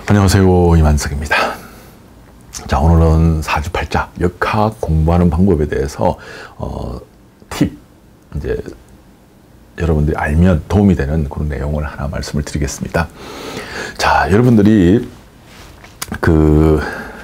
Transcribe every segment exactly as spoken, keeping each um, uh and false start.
안녕하세요, 이만석입니다. 자, 오늘은 사주팔자 역학 공부하는 방법에 대해서 어, 팁, 이제 여러분들이 알면 도움이 되는 그런 내용을 하나 말씀을 드리겠습니다. 자, 여러분들이 그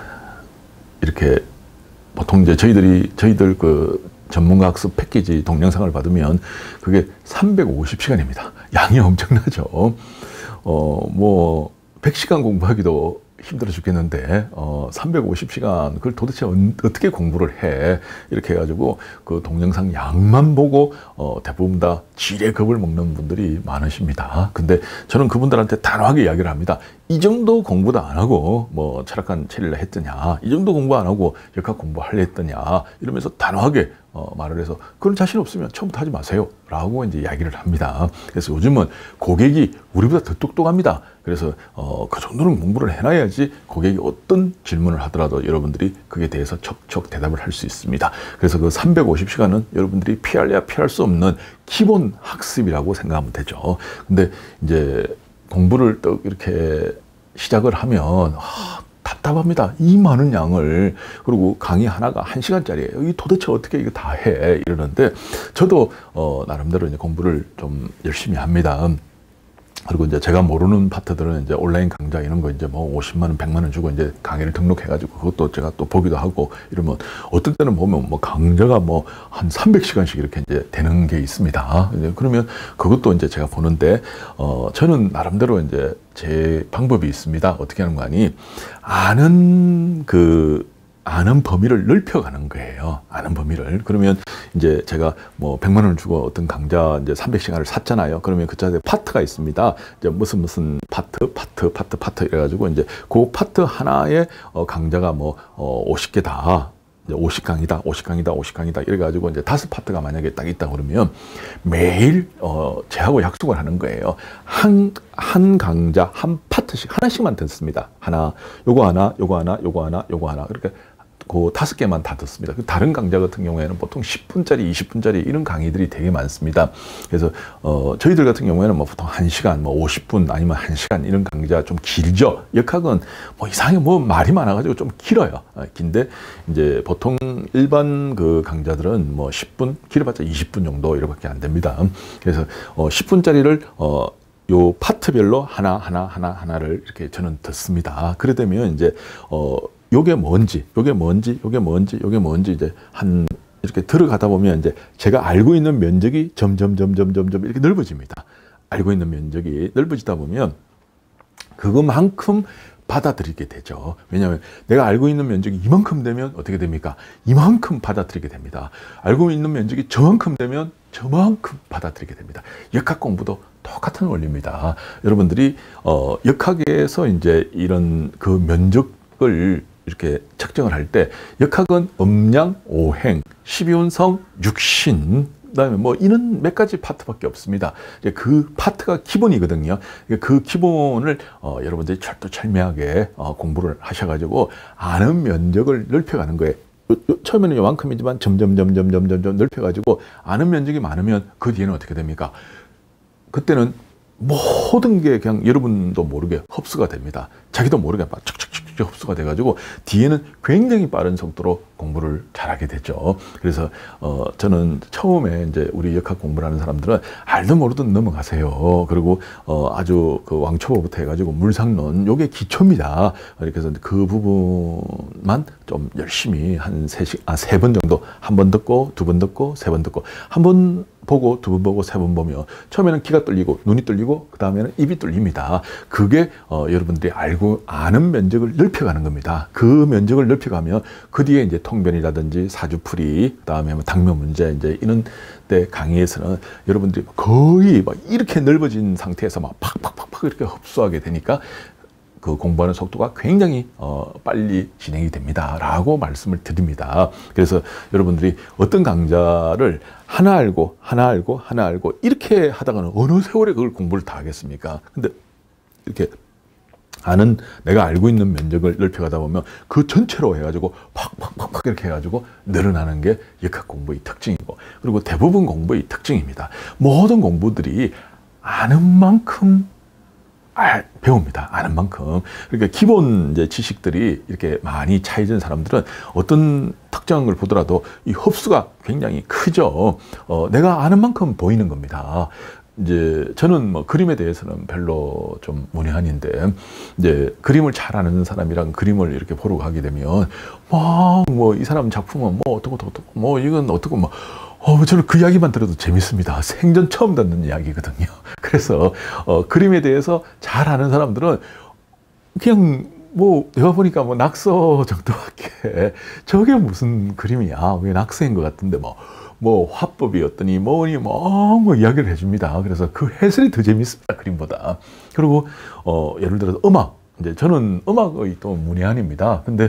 이렇게 보통 이제 저희들이 저희들 그 전문가 학습 패키지 동영상을 받으면 그게 삼백오십 시간입니다. 양이 엄청나죠. 어, 뭐 백 시간 공부하기도 힘들어 죽겠는데 어, 삼백오십 시간 그걸 도대체 언, 어떻게 공부를 해 이렇게 해가지고 그 동영상 양만 보고 어, 대부분 다 지레 겁을 먹는 분들이 많으십니다. 근데 저는 그분들한테 단호하게 이야기를 합니다. 이 정도 공부도 안 하고 뭐 철학관 체리를 했더냐, 이 정도 공부 안 하고 역학 공부하려 했더냐 이러면서 단호하게 어, 말을 해서 그런 자신 없으면 처음부터 하지 마세요 라고 이제 이야기를 합니다. 그래서 요즘은 고객이 우리보다 더 똑똑합니다. 그래서 어, 그 정도는 공부를 해놔야지 고객이 어떤 질문을 하더라도 여러분들이 그에 대해서 척척 대답을 할 수 있습니다. 그래서 그 삼백오십 시간은 여러분들이 피할래야 피할 수 없는 기본 학습이라고 생각하면 되죠. 근데 이제 공부를 또 이렇게 시작을 하면 아, 답답합니다. 이 많은 양을. 그리고 강의 하나가 한 시간짜리예요. 이 도대체 어떻게 이거 다 해? 이러는데 저도 어, 나름대로 이제 공부를 좀 열심히 합니다. 그리고 이제 제가 모르는 파트들은 이제 온라인 강좌 이런 거 이제 뭐 오십만 원, 백만 원 주고 이제 강의를 등록해가지고 그것도 제가 또 보기도 하고 이러면 어떤 때는 보면 뭐 강좌가 뭐 한 삼백 시간씩 이렇게 이제 되는 게 있습니다. 그러면 그것도 이제 제가 보는데 어 저는 나름대로 이제 제 방법이 있습니다. 어떻게 하는 거 아니? 아는 그 아는 범위를 넓혀가는 거예요. 아는 범위를. 그러면 이제 제가 뭐 백만 원을 주고 어떤 강좌 이제 삼백 시간을 샀잖아요. 그러면 그 자리에 파트가 있습니다. 이제 무슨 무슨 파트, 파트, 파트, 파트 이래가지고 이제 그 파트 하나에 어 강좌가 뭐 어 오십 개다. 이제 오십 강이다, 오십 강이다, 오십 강이다 이래가지고 이제 다섯 파트가 만약에 딱 있다 그러면 매일 어 제하고 약속을 하는 거예요. 한, 한 강좌 한 파트씩 하나씩만 듣습니다. 하나, 요거 하나, 요거 하나, 요거 하나, 요거 하나. 그러니까 그 다섯 개만 다 듣습니다. 다른 강좌 같은 경우에는 보통 십 분짜리, 이십 분짜리 이런 강의들이 되게 많습니다. 그래서 어, 저희들 같은 경우에는 뭐 보통 한 시간, 뭐 오십 분 아니면 한 시간 이런 강좌 좀 길죠. 역학은 뭐 이상하게 뭐 말이 많아가지고 좀 길어요. 어, 긴데 이제 보통 일반 그 강좌들은 뭐 십 분, 길어봤자 이십 분 정도 이렇게밖에 안 됩니다. 그래서 어, 십 분짜리를 어, 요 파트별로 하나, 하나, 하나, 하나를 이렇게 저는 듣습니다. 그래 되면 이제 어, 요게 뭔지, 요게 뭔지, 요게 뭔지, 요게 뭔지 이제 한 이렇게 들어가다 보면 이제 제가 알고 있는 면적이 점점, 점점, 점점 이렇게 넓어집니다. 알고 있는 면적이 넓어지다 보면 그것만큼 받아들이게 되죠. 왜냐하면 내가 알고 있는 면적이 이만큼 되면 어떻게 됩니까? 이만큼 받아들이게 됩니다. 알고 있는 면적이 저만큼 되면 저만큼 받아들이게 됩니다. 역학 공부도 똑같은 원리입니다. 여러분들이 어, 역학에서 이제 이런 그 면적을 이렇게 측정을 할 때 역학은 음양, 오행, 십이운성, 육신, 그다음에 뭐 이런 몇 가지 파트밖에 없습니다. 그 파트가 기본이거든요. 그 기본을 어, 여러분들이 철두철미하게 어, 공부를 하셔가지고 아는 면적을 넓혀가는 거예요. 요, 요, 처음에는 요만큼이지만 점점 점점 점점 점 넓혀가지고 아는 면적이 많으면 그 뒤에는 어떻게 됩니까? 그때는 모든 게 그냥 여러분도 모르게 흡수가 됩니다. 자기도 모르게 막 척척척 흡수가 돼가지고 뒤에는 굉장히 빠른 속도로 공부를 잘하게 되죠. 그래서 어 저는 처음에 이제 우리 역학 공부를 하는 사람들은 알든 모르든 넘어가세요. 그리고 어 아주 그 왕초보부터 해가지고 물상론 요게 기초입니다. 그래서 그 부분만 좀 열심히 한 세 시, 아, 세 번 정도 한 번 듣고 두 번 듣고 세 번 듣고 한 번 보고 두 번 보고 세 번 보면 처음에는 귀가 뚫리고 눈이 뚫리고 그 다음에는 입이 뚫립니다. 그게 어, 여러분들이 알고 아는 면적을 넓혀가는 겁니다. 그 면적을 넓혀가면 그 뒤에 이제 통변이라든지 사주풀이 그 다음에 뭐 당면 문제 이제 이런 때 강의에서는 여러분들이 거의 막 이렇게 넓어진 상태에서 막 팍팍팍팍 이렇게 흡수하게 되니까 그 공부하는 속도가 굉장히 어, 빨리 진행이 됩니다 라고 말씀을 드립니다. 그래서 여러분들이 어떤 강좌를 하나 알고 하나 알고 하나 알고 이렇게 하다가는 어느 세월에 그걸 공부를 다 하겠습니까? 근데 이렇게 아는 내가 알고 있는 면적을 넓혀가다 보면 그 전체로 해가지고 팍팍팍팍 이렇게 해가지고 늘어나는 게 역학 공부의 특징이고, 그리고 대부분 공부의 특징입니다. 모든 공부들이 아는 만큼 아, 배웁니다. 아는 만큼. 그러니까 기본 이제 지식들이 이렇게 많이 차이진 사람들은 어떤 특정한 걸 보더라도 이 흡수가 굉장히 크죠. 어, 내가 아는 만큼 보이는 겁니다. 이제 저는 뭐 그림에 대해서는 별로 좀 문외한인데, 이제 그림을 잘 아는 사람이랑 그림을 이렇게 보러 가게 되면 뭐 이 사람 작품은 뭐 어떻고 어떻고 뭐 이건 어떻고 뭐 어, 저는 그 이야기만 들어도 재밌습니다. 생전 처음 듣는 이야기거든요. 그래서 어, 그림에 대해서 잘 아는 사람들은 그냥 뭐 내가 보니까 뭐 낙서 정도밖에 저게 무슨 그림이야? 왜 낙서인 것 같은데 뭐. 뭐 화법이었더니 뭐니 뭐, 뭐 이야기를 해줍니다. 그래서 그 해설이 더 재밌습니다. 그림보다. 그리고 어, 예를 들어서 음악. 이제 저는 음악의 또 문외한입니다. 근데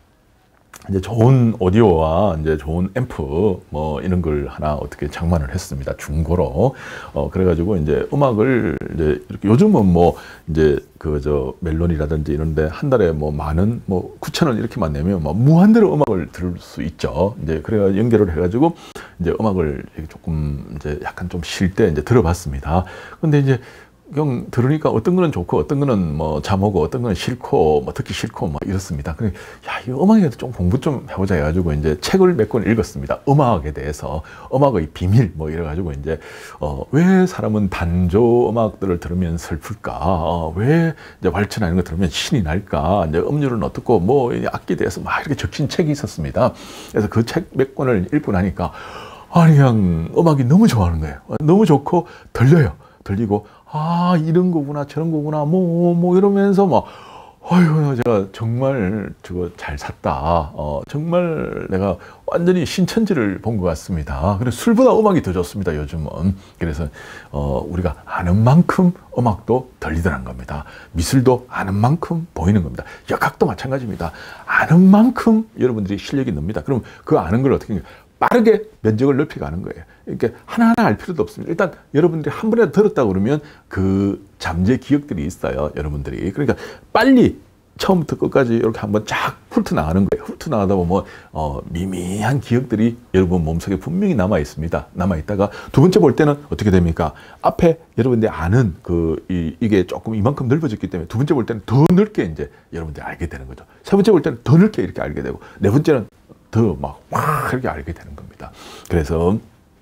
이제 좋은 오디오와 이제 좋은 앰프 뭐 이런 걸 하나 어떻게 장만을 했습니다. 중고로. 어 그래가지고 이제 음악을 이제 이렇게 요즘은 뭐 이제 그 저 멜론이라든지 이런데 한 달에 뭐 만원 뭐 구천 원 이렇게만 내면 뭐 무한대로 음악을 들을 수 있죠. 이제 그래가 연결을 해가지고 이제 음악을 조금 이제 약간 좀 쉴 때 이제 들어봤습니다. 근데 이제 그냥 들으니까 어떤 거는 좋고 어떤 거는 뭐 잠오고 어떤 거는 싫고 뭐 듣기 싫고 뭐 이렇습니다. 그래 야, 이 음악에 대해서 좀 공부 좀 해보자 해가지고 이제 책을 몇 권 읽었습니다. 음악에 대해서 음악의 비밀 뭐 이래가지고 이제 어, 왜 사람은 단조 음악들을 들으면 슬플까? 어, 왜 이제 왈츠나 이런 거 들으면 신이 날까? 이제 음률은 어떻고 뭐 악기에 대해서 막 이렇게 적힌 책이 있었습니다. 그래서 그 책 몇 권을 읽고 나니까 아니 그냥 음악이 너무 좋아하는 거예요. 너무 좋고 들려요. 들리고 아 이런 거구나 저런 거구나 뭐뭐 뭐 이러면서 막 어휴 제가 정말 저거 잘 샀다. 어 정말 내가 완전히 신천지를 본 것 같습니다. 그래서 술보다 음악이 더 좋습니다 요즘은. 그래서 어 우리가 아는 만큼 음악도 들리더란 겁니다. 미술도 아는 만큼 보이는 겁니다. 역학도 마찬가지입니다. 아는 만큼 여러분들이 실력이 늡니다. 그럼 그 아는 걸 어떻게 빠르게 면적을 넓혀가는 거예요. 이렇게 하나하나 알 필요도 없습니다. 일단 여러분들이 한 번이라도 들었다 그러면 그 잠재 기억들이 있어요. 여러분들이. 그러니까 빨리 처음부터 끝까지 이렇게 한번 쫙 훑어나가는 거예요. 훑어나가다 보면 어, 미미한 기억들이 여러분 몸속에 분명히 남아 있습니다. 남아 있다가 두 번째 볼 때는 어떻게 됩니까? 앞에 여러분들이 아는 그 이, 이게 조금 이만큼 넓어졌기 때문에 두 번째 볼 때는 더 넓게 이제 여러분들이 알게 되는 거죠. 세 번째 볼 때는 더 넓게 이렇게 알게 되고 네 번째는 더 막 와 그렇게 알게 되는 겁니다. 그래서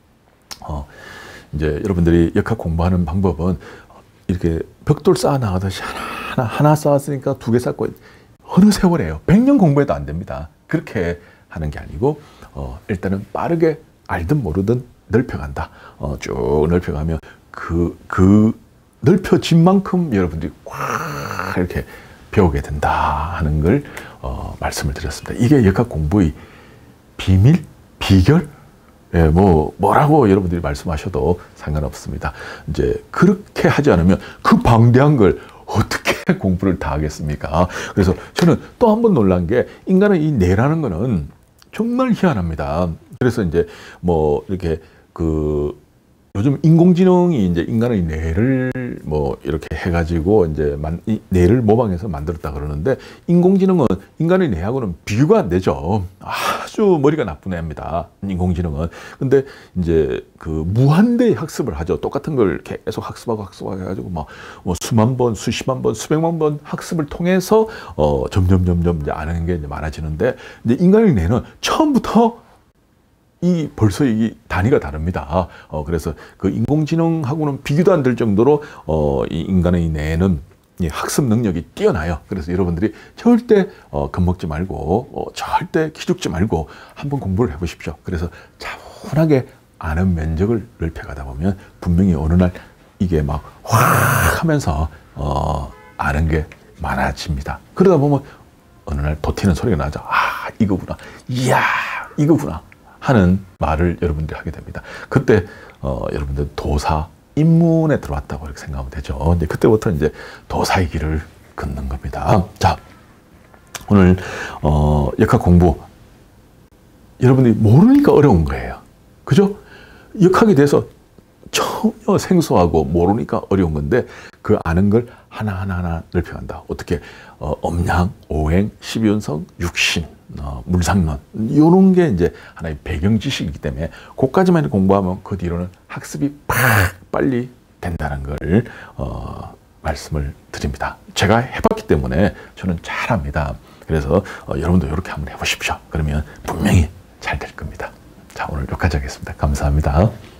어 이제 여러분들이 역학 공부하는 방법은 이렇게 벽돌 쌓아 나가듯이 하나 하나 쌓았으니까 두 개 쌓고 어느 세월에요. 백 년 공부해도 안 됩니다. 그렇게 하는 게 아니고 어 일단은 빠르게 알든 모르든 넓혀간다. 어 쭉 넓혀가면 그 그 넓혀진 만큼 여러분들이 꽉 이렇게 배우게 된다 하는 걸 어, 말씀을 드렸습니다. 이게 역학 공부의 비밀? 비결? 예, 뭐, 뭐라고 여러분들이 말씀하셔도 상관없습니다. 이제, 그렇게 하지 않으면 그 방대한 걸 어떻게 공부를 다 하겠습니까? 그래서 저는 또 한 번 놀란 게, 인간의 이 뇌라는 거는 정말 희한합니다. 그래서 이제, 뭐, 이렇게, 그, 요즘 인공지능이 이제 인간의 뇌를 뭐 이렇게 해가지고 이제 만, 이 뇌를 모방해서 만들었다 그러는데 인공지능은 인간의 뇌하고는 비교가 안 되죠. 아주 머리가 나쁜 애입니다. 인공지능은. 근데 이제 그 무한대의 학습을 하죠. 똑같은 걸 계속 학습하고 학습하고 해가지고 막 뭐 수만 번, 수십만 번, 수백만 번 학습을 통해서 어 점점 점점 이제 아는 게 이제 많아지는데 이제 인간의 뇌는 처음부터 이 벌써 이 단위가 다릅니다. 어, 그래서 그 인공지능하고는 비교도 안 될 정도로 어, 이 인간의 뇌는 이 학습 능력이 뛰어나요. 그래서 여러분들이 절대 어, 겁먹지 말고 어, 절대 기죽지 말고 한번 공부를 해보십시오. 그래서 차분하게 아는 면적을 넓혀가다 보면 분명히 어느 날 이게 막 확 하면서 어, 아는 게 많아집니다. 그러다 보면 어느 날 도티는 소리가 나죠. 아 이거구나. 이야 이거구나. 하는 말을 여러분들이 하게 됩니다. 그때 어, 여러분들 도사 입문에 들어왔다고 이렇게 생각하면 되죠. 이제 그때부터 이제 도사의 길을 걷는 겁니다. 자, 오늘 어, 역학 공부 여러분들이 모르니까 어려운 거예요. 그죠? 역학에 대해서 전혀 생소하고 모르니까 어려운 건데 그 아는 걸 하나하나 하나 넓혀간다. 어떻게 어, 음양, 오행, 십이운성, 육신, 어, 물상론 이런 게 이제 하나의 배경 지식이기 때문에 그까지만 공부하면 그 뒤로는 학습이 팍 빨리 된다는 걸 어, 말씀을 드립니다. 제가 해봤기 때문에 저는 잘합니다. 그래서 어, 여러분도 이렇게 한번 해보십시오. 그러면 분명히 잘 될 겁니다. 자, 오늘 여기까지 하겠습니다. 감사합니다.